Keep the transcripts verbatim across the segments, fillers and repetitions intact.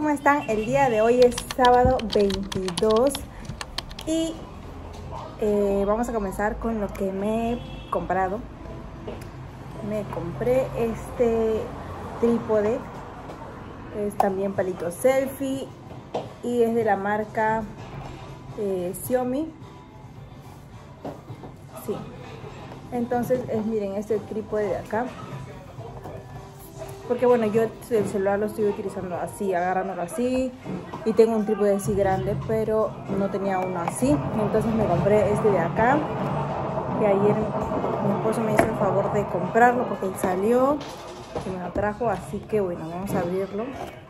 ¿cómo están? El día de hoy es sábado veintidós y eh, vamos a comenzar con lo que me he comprado. Me compré este trípode, es también palito selfie y es de la marca eh, Xiaomi. Sí, entonces es, miren, este trípode de acá, porque bueno, yo el celular lo estoy utilizando así, agarrándolo así, y tengo un trípode así grande, pero no tenía uno así, entonces me compré este de acá, y ayer mi esposo me hizo el favor de comprarlo porque él salió y me lo trajo, así que bueno, vamos a abrirlo.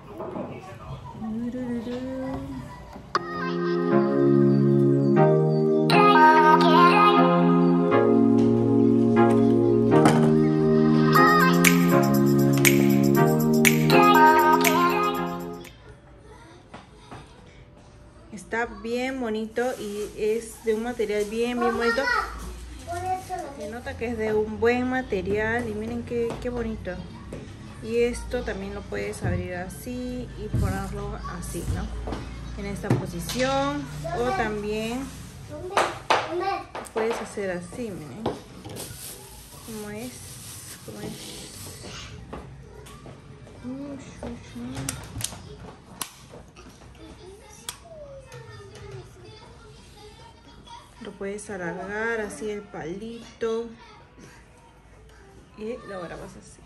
Está bien bonito y es de un material bien, bien bonito. Se nota que es de un buen material y miren qué, qué bonito. Y esto también lo puedes abrir así y ponerlo así, ¿no? En esta posición. O también puedes hacer así, miren. ¿Cómo es? ¿Cómo es? Lo puedes alargar así el palito y lo grabas así.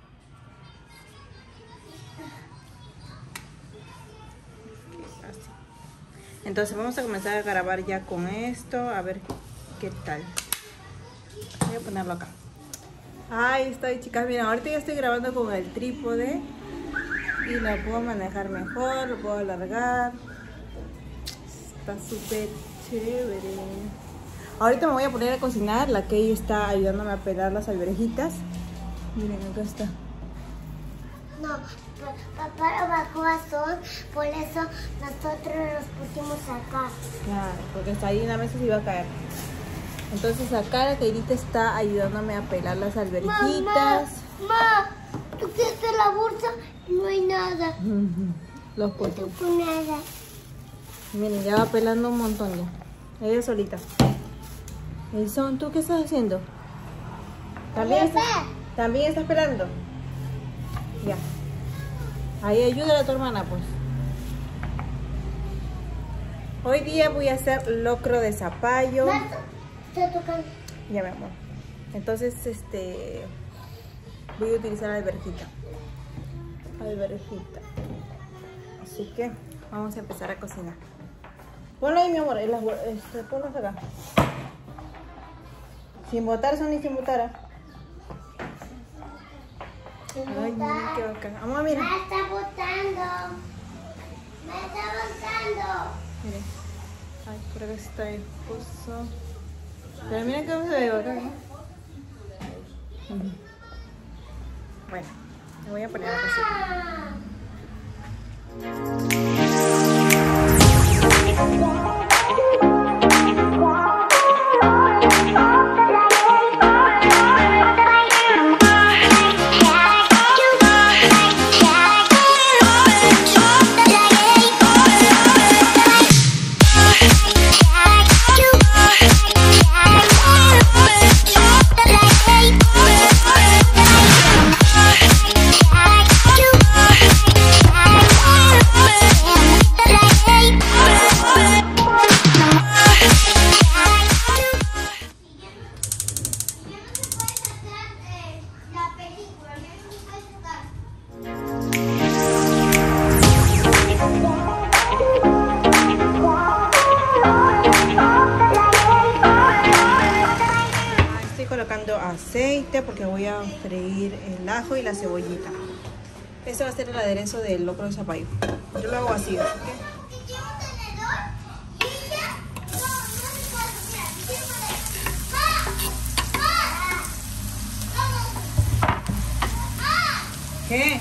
Así. Entonces vamos a comenzar a grabar ya con esto, a ver qué tal. Voy a ponerlo acá. Ahí estoy, chicas. Miren, ahorita ya estoy grabando con el trípode y lo puedo manejar mejor, lo puedo alargar. Está súper chévere. Ahorita me voy a poner a cocinar. La Key está ayudándome a pelar las alverjitas. Miren, acá está. No, papá bajó azul, por eso nosotros los pusimos acá. Claro, porque está ahí en la mesa y se iba a caer. Entonces acá la Keyrita está ayudándome a pelar las alverjitas. Mamá, tú quieres la bolsa y no hay nada. Los potos. No hay nada. Miren, ya va pelando un montón ya. Ella solita. Edison, ¿tú qué estás haciendo? ¿También estás, ¿También estás pelando? Ya. Ahí ayúdale a tu hermana, pues. Hoy día voy a hacer locro de zapallo. Está tocando. Ya, mi amor. Entonces, este... voy a utilizar alverjita. Alverjita. Así que vamos a empezar a cocinar. Ponlo ahí, mi amor. En las, este, ponlos acá. Sin botar, son y sin botar. Ay, mira qué bacán. Vamos, mira. Me está botando. Me está botando. Miren. Ay, por acá está el esposo. Pero miren cómo se ve bacán, ¿eh? Bueno, me voy a poner a cocinar. Colocando aceite porque voy a freír el ajo y la cebollita. Este va a ser el aderezo del locro de zapallo. Yo lo hago así, así que... ¿Qué?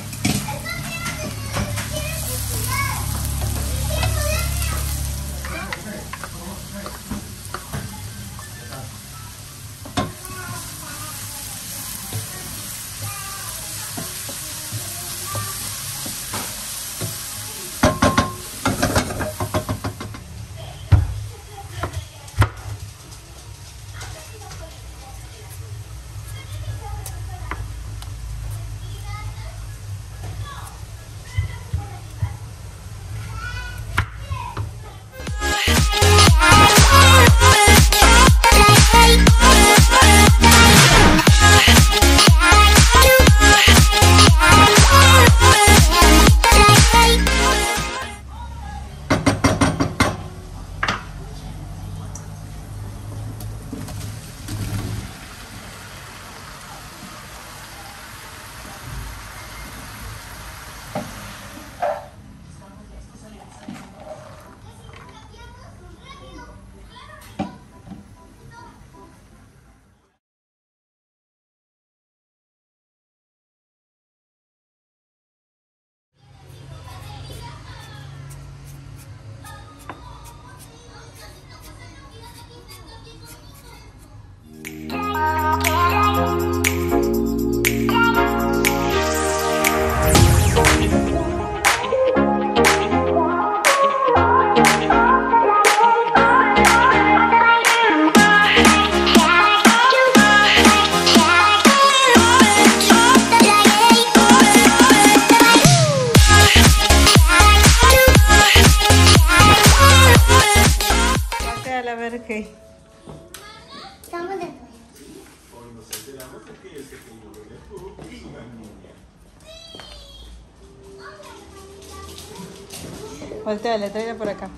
Volteale, tráela por acá.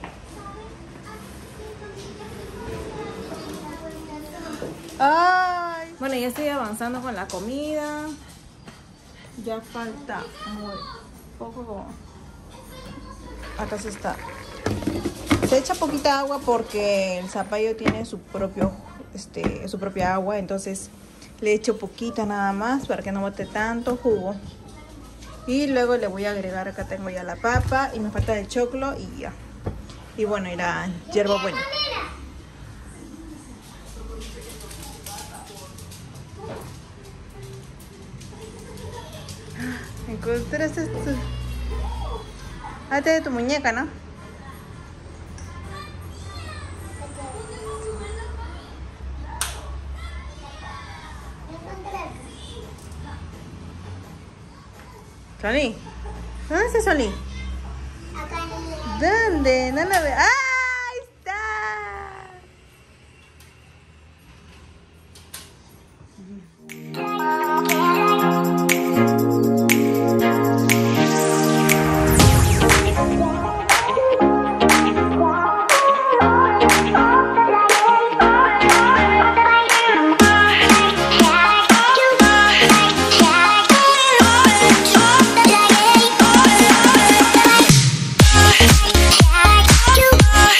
Ay. Bueno, ya estoy avanzando con la comida. Ya falta muy poco. Acá se está. Se echa poquita agua porque el zapallo tiene su propio, este, su propia agua, entonces le echo poquita nada más para que no bote tanto jugo. Y luego le voy a agregar, acá tengo ya la papa y me falta el choclo y ya. Y bueno, y la hierbabuena. Encontraste tu... Ah, te de tu muñeca, ¿no? Soli, ¿dónde está Soli? ¿Dónde? No la veo. ¡Ah! Ahí está. You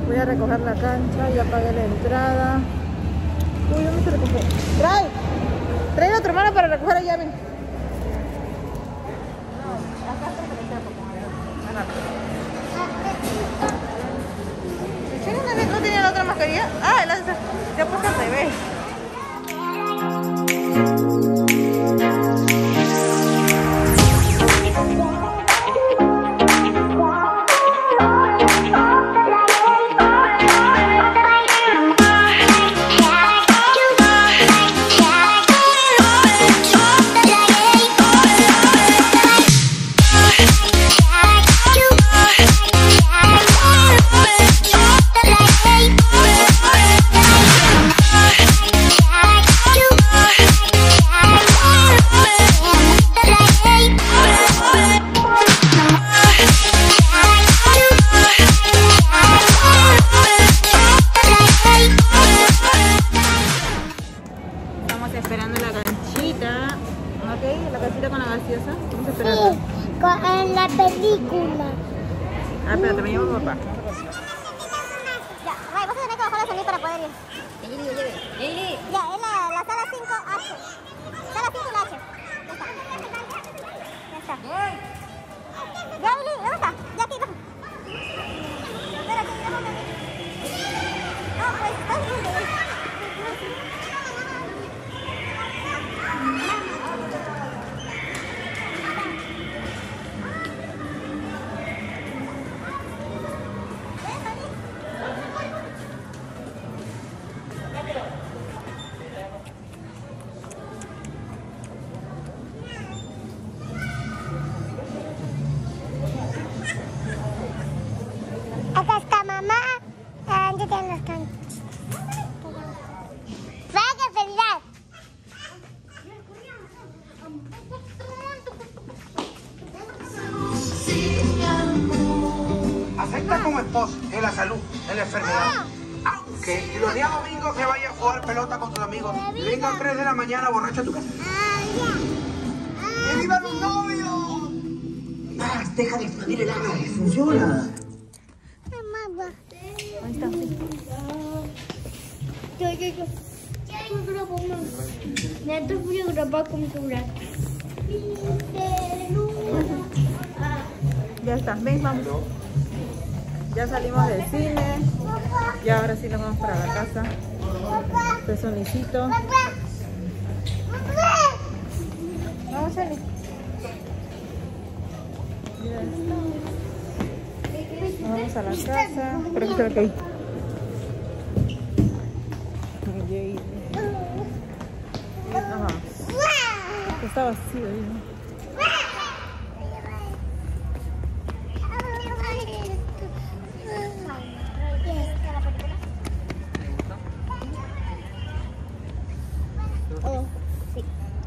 Voy a recoger la cancha, ya pagué la entrada. Uy, ¿dónde se recogió? ¡Trae! Trae a tu hermana para recoger la llave. ¿No tenía la otra mascarilla? Ah, la, se ha puesto al revés. Esperando la canchita, ok, la canchita con la gaseosa. Vamos a esperar. Sí, con- en la película. Ah, espérate, me llevo a papá. Ya, Ray, vas a tener que bajar a salir para poder ir. Ya, es la, la sala cinco H. Sala cinco y la H. Ya está. Ya está. Ya, Lili, ¿dónde está? Ya aquí, baja. Espérate, ya baja. No, pues, vas a acá está mamá. Ah, yo tengo las canchas. ¡Vaya felicidad! Acepta como esposo en la salud, en la enfermedad. Aunque los días domingos se vaya a jugar pelota con tus amigos y venga a tres de la mañana borracho a tu casa. ¡Que vivan los novios! Ah, deja de expandir el alma, funciona. Ahí está, sí. Yo, yo, yo. Yo grabo más. Neto voy a grabar con celular. Ya está, ven, vamos. Ya salimos del cine. Y ahora sí nos vamos para la casa. Este es un lisito. Vamos, Charlie. Ya está. Vamos a la casa. Por aquí se ve que hay. Nos vamos. Está vacío ahí, ¿no? Oh, sí.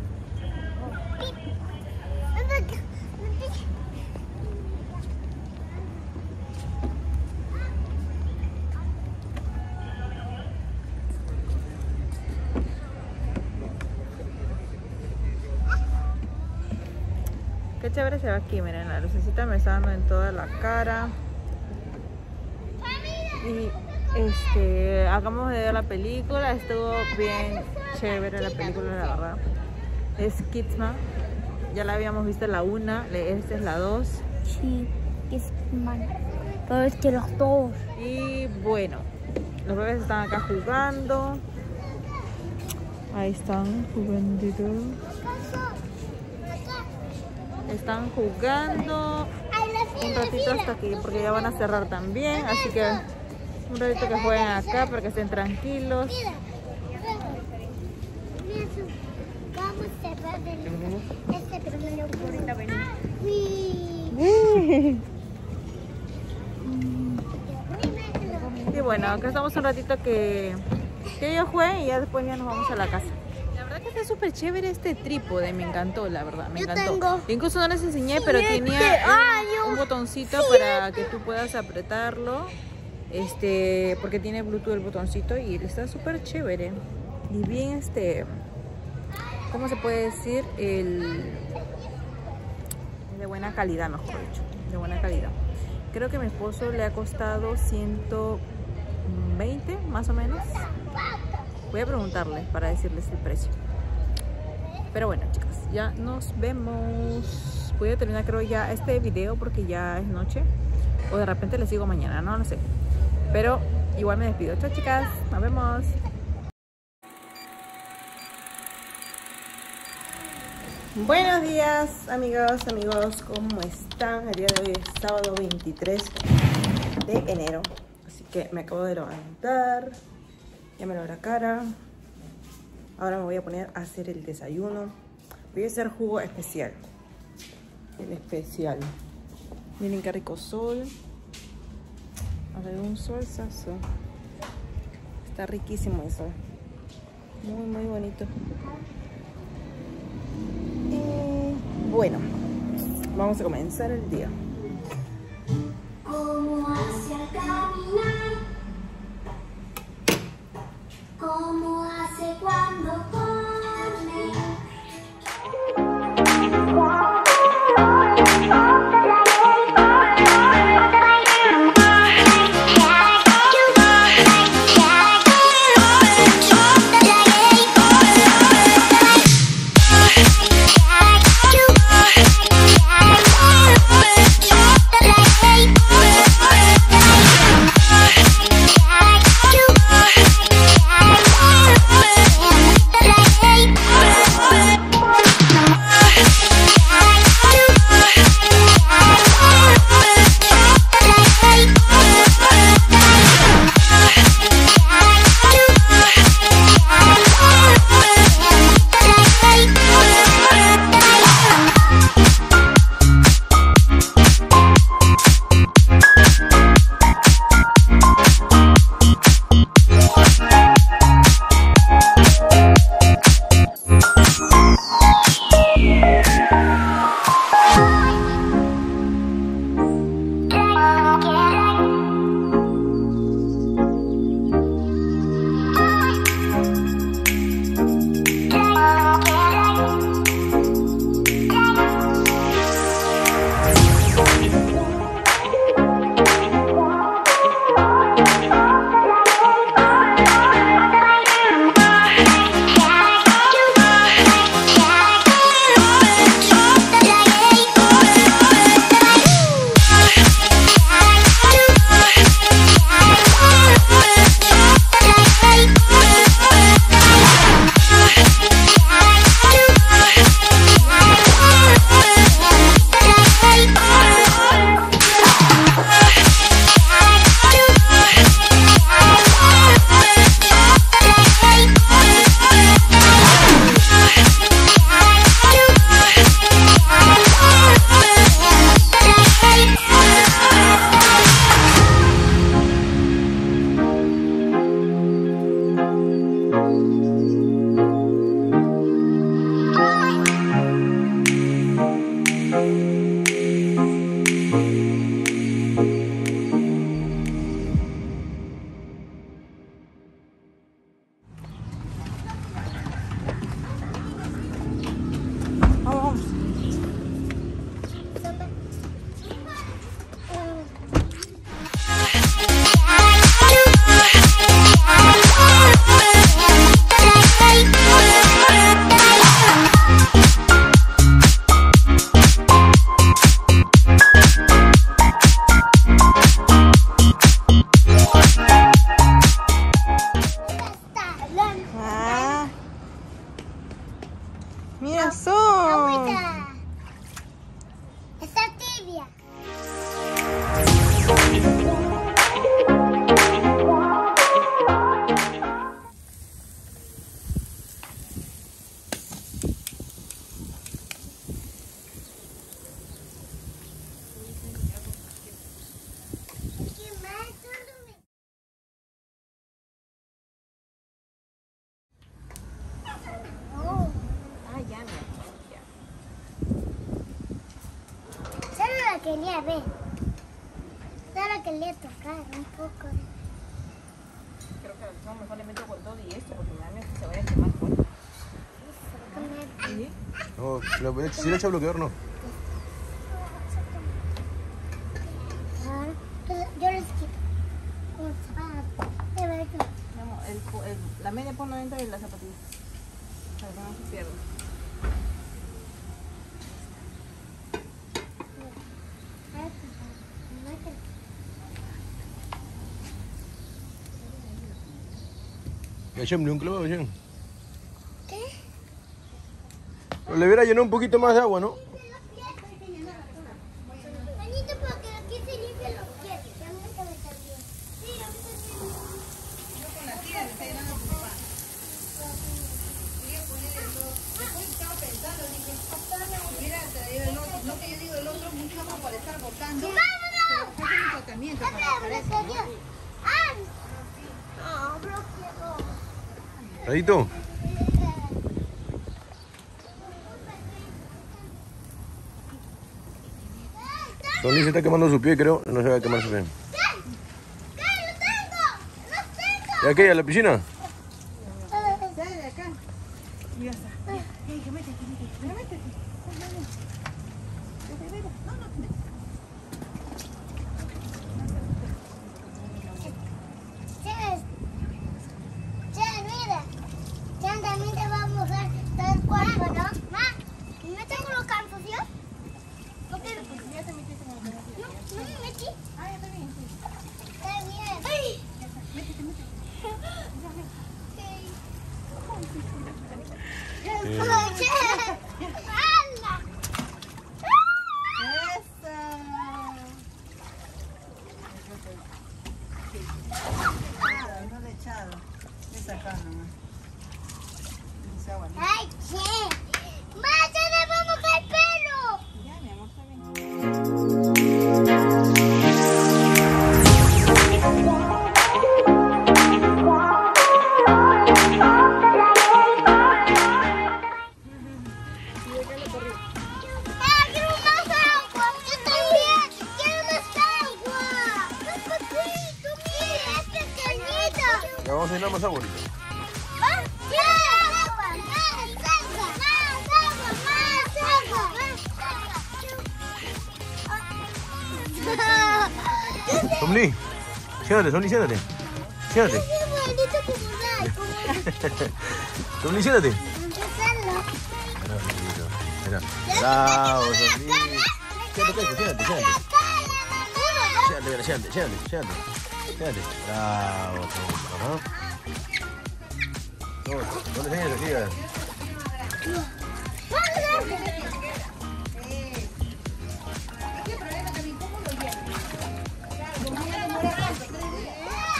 Qué chévere se ve aquí, miren, la lucecita me está dando en toda la cara. Y este, acabamos de ver la película, estuvo bien chévere la película, la verdad. Es Kidsman, ya la habíamos visto la una, esta es la dos. Sí, es mal. Pero es que los dos. Y bueno, los bebés están acá jugando. Ahí están jugando. Están jugando un ratito hasta aquí, porque ya van a cerrar también, así que un ratito que jueguen acá para que estén tranquilos. Vamos a cerrar este primero por esta avenida. Y bueno, acá estamos un ratito que, que ellos jueguen y ya después ya nos vamos a la casa. La verdad que está súper chévere este trípode, me encantó, la verdad, me Yo encantó. tengo. Incluso no les enseñé, pero Siete tenía años. un, un botoncito para que tú puedas apretarlo, este, porque tiene Bluetooth el botoncito y está súper chévere. Y bien, este, ¿cómo se puede decir? El, de buena calidad, mejor dicho, de buena calidad. Creo que a mi esposo le ha costado ciento veinte más o menos. Voy a preguntarle para decirles el precio. Pero bueno, chicas, ya nos vemos. Voy a terminar creo ya este video porque ya es noche. O de repente les sigo mañana, no lo sé. Pero igual me despido. Chao, chicas, nos vemos. Buenos días, amigos, amigos, ¿cómo están? El día de hoy es sábado veintitrés de enero. Así que me acabo de levantar. Ya me lavé la cara. Ahora me voy a poner a hacer el desayuno. Voy a hacer jugo especial. El especial. Miren qué rico sol. A ver, un solzazo. Está riquísimo el sol. Muy, muy bonito. Y bueno, vamos a comenzar el día. Como hace caminar, como hace cuando come. Mira, son. Agüita. Está tibia. Quería ver, solo quería tocar un poco. Creo que no, mejor le meto con todo y esto porque me da miedo que se vaya a quemar fuerte. ¿Sí? No, le, si le echa bloqueador no. Yo les quito. el, la media por noventa y las zapatillas. Para que no se pierda. Echémosle un clavo, ¿sí? ¿Qué? Pero le hubiera llenado un poquito más de agua, ¿no? Manito, porque aquí se limpian los pies. Ya me está bien. Sí, ya me está bien. Yo con la tía le está llenando a tu papá. Quería poner el otro. Después estaba pensando, dije, mira, traer el otro. No que yo digo el otro, mucho más para estar botando. ¡Vámonos! Pero hace un tratamiento para que aparezca, ¿no? ¡Ah! No, bloqueado. Radito. Tony se está quemando su pie, creo. No se va a quemar su pie. ¿Qué? ¿Qué? ¡Lo tengo! ¡Lo tengo! ¿Ya qué? ¿A la piscina? Sale de acá. Y ya está. Ey, que métete, métete. Métete. Vete, vete. No, no, vete. Ches, Ches, mira. Chen también te va a mojar todo el cuerpo, ¿no? Ma, ¿me tengo los calzoncillos? ¿No te Ya te metiste en el no, no me metí? Ah, ya está bien. Sí. Está bien. ¡Ay! Métete, métete. ¡Ay, Ches! ¡Hala! Eso. No le he echado. Le he sacado nomás. Se agua, ¿no? ¡Ay, Che! ¡Ma, ya le vamos a mojar el pelo! Ya, mi amor, está bien. ¡Ah, quiero más agua! ¡Yo también! ¡Quiero más agua! ¡Es pequeñito, mira! ¡Es pequeñito! Ya vamos a llenar más agua ahorita. ¡Ah! ¡Más agua! ¡Más agua! ¡Más agua! ¡Más agua! Somni, siéntate, Somni, siéntate. Siéntate. ¡Qué bonito que me da! Somni, siéntate. Empezarlo. Mira, bravo, Somni. Siéntate, siéntate, siéntate. Siéntate, siéntate, siéntate, siéntate. Siéntate. Bravo, Somni. Ajá. No, no le enseñes así, ¿eh? ¿Qué problema también? ¿Cómo lo llevas? Como ya demora tanto, tres días.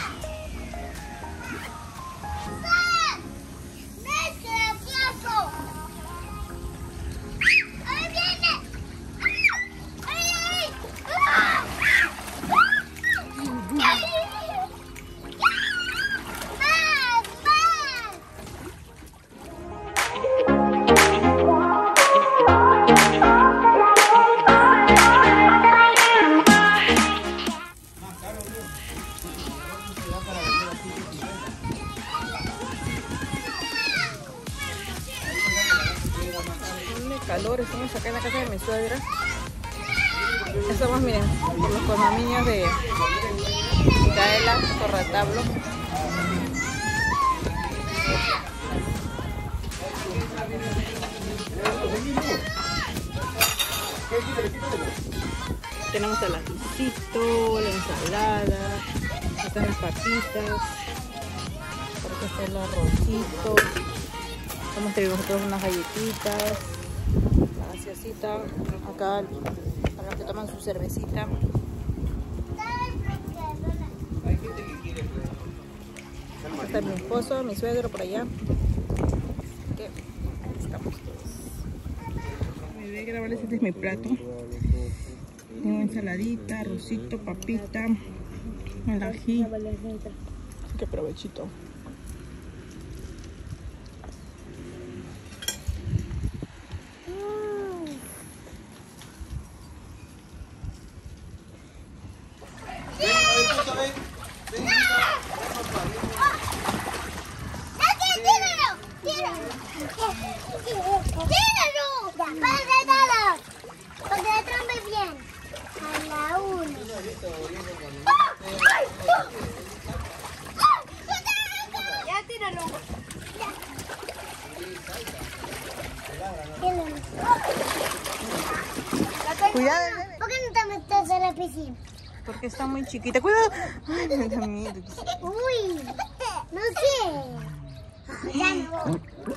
¡Ahí viene! ¡Ay, ay! ¡Más, más! Tiene calor, estamos acá en la casa de mi suegra. Estamos, miren, por los condominios de Micaela, Torretablo. Tenemos el ajicito, la ensalada, están las papitas, por acá está el arrocito. Vamos a tener nosotros unas galletitas, la gaseosita, acá para los que toman su cervecita. Acá está mi esposo, mi suegro por allá. Así que aquí estamos todos. Me voy a grabarles, este es mi plato. Tengo ensaladita, arrocito, papita, el ají. Así que provechito. ¡Ah! ¡Ay! ¡Ah! ¡Ah! dale, dale. ¿Por qué no te metes en la piscina? Porque está muy chiquita. Cuidado. Ay, me da miedo. Uy, no sé. Ya no voy.